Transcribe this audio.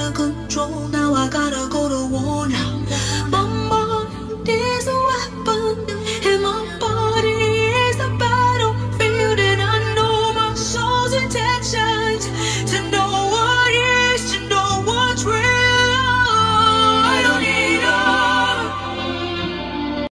of control. Now I gotta go to war now. My mind is a weapon, and my body is the battlefield. And I know my soul's intentions to know